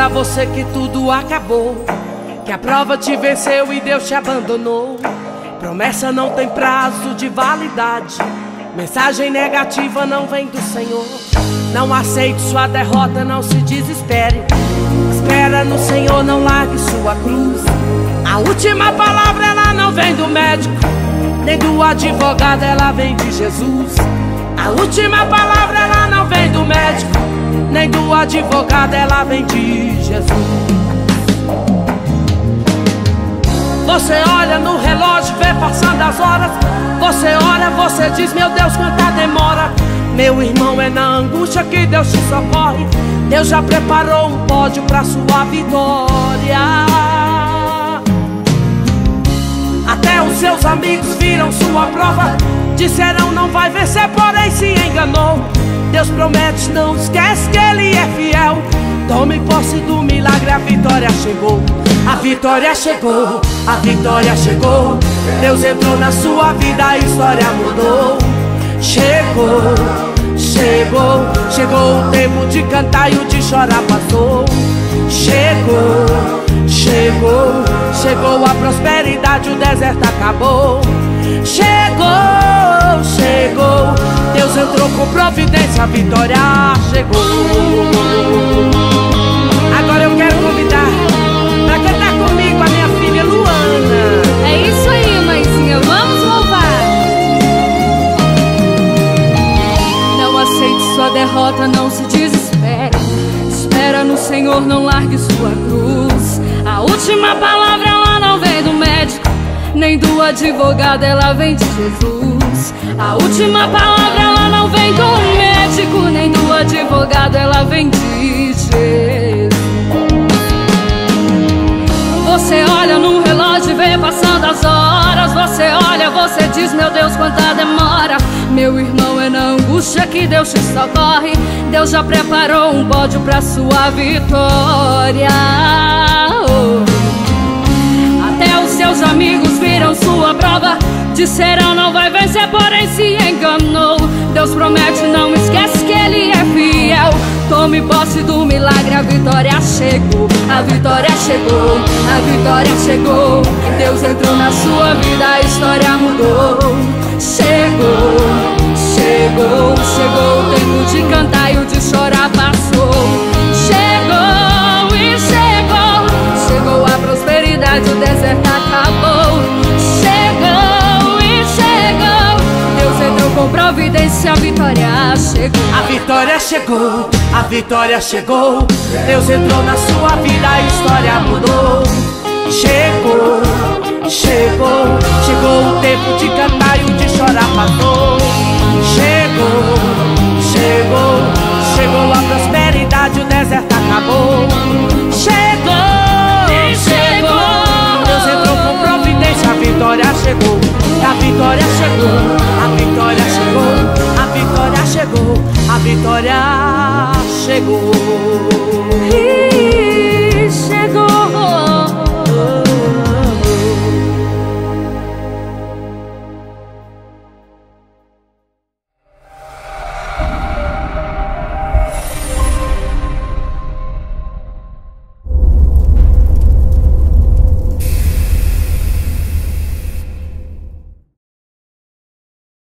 pra você que tudo acabou, que a prova te venceu e Deus te abandonou. Promessa não tem prazo de validade, mensagem negativa não vem do Senhor. Não aceite sua derrota, não se desespere. Espera no Senhor, não largue sua cruz. A última palavra ela não vem do médico, nem do advogado, ela vem de Jesus. A última palavra ela não vem do médico, nem do advogado, ela vem de Jesus. Você olha no relógio, vê passando as horas. Você olha, você diz, meu Deus, quanta demora. Meu irmão, é na angústia que Deus te socorre. Deus já preparou um pódio pra sua vitória. Até os seus amigos viram sua prova, disseram não vai vencer, porém se enganou. Deus promete, não esquece que Ele é fiel. Tome posse do milagre, a vitória chegou. A vitória chegou, a vitória chegou. Deus entrou na sua vida, a história mudou. Chegou, chegou, chegou o tempo de cantar e o de chorar passou. Chegou, chegou, chegou a prosperidade, o deserto acabou. Chegou, chegou, Deus entrou com providência, a vitória chegou. Agora eu quero convidar pra cantar comigo a minha filha Luana. É isso aí, mãezinha, vamos louvar. Não aceite sua derrota, não se desespere. Espera no Senhor, não largue sua cruz. A última palavra ela não vem do médico, nem do advogado, ela vem de Jesus. A última palavra ela não vem do médico, nem do advogado, ela vem de Jesus. Você olha no relógio e vê passando as horas. Você olha, você diz, meu Deus, quanta demora. Meu irmão, é na angústia que Deus te socorre. Deus já preparou um pódio pra sua vitória. Até os seus amigos viram sua prova, disseram não vai vencer, porém se enganou. Deus promete, não esquece que Ele é fiel. Tome posse do milagre, a vitória chegou. A vitória chegou, a vitória chegou. Deus entrou na sua vida, a história mudou. Chegou, chegou, chegou o tempo de cantar e o de chorar passou. Chegou e chegou, chegou a prosperidade, o deserto acabou. Chegou e chegou, Deus entrou com providência, a vitória chegou. A vitória chegou, a vitória chegou. Deus entrou na sua vida, a história mudou. Chegou, chegou, chegou o tempo de cantar e o de chorar passou. Chegou, chegou, chegou a prosperidade, o deserto acabou. Chegou, chegou, Deus entrou com providência, a vitória chegou. A vitória chegou, a vitória chegou, a vitória chegou, a vitória